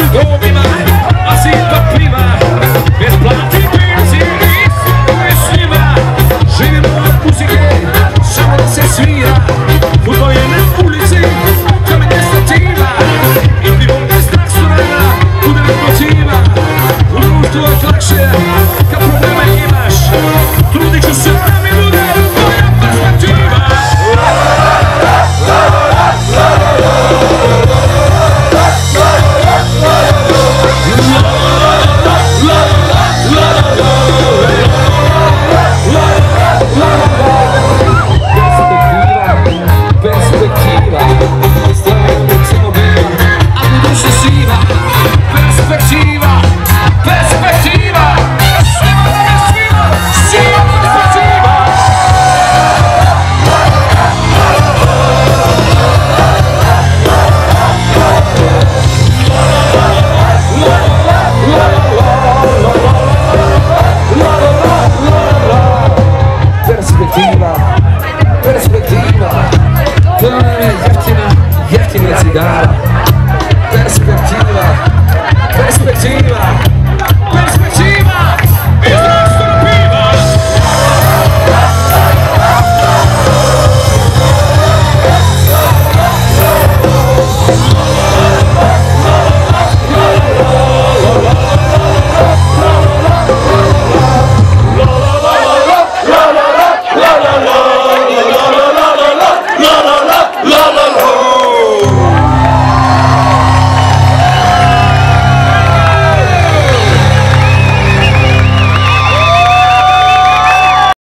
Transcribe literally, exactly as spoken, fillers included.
domima, a si piva, bez plati benzin i sve s njima. Živimo od muzike, samo da se svira, futbol je na ulici, kamen je stativa, i pivo je strah surana, udar protiva. U društvu je lakše, kad problema imaš, trudit ću se da mi bude tvoja perspektiva. Perspektiva, to je jeftina, jeftina cigara.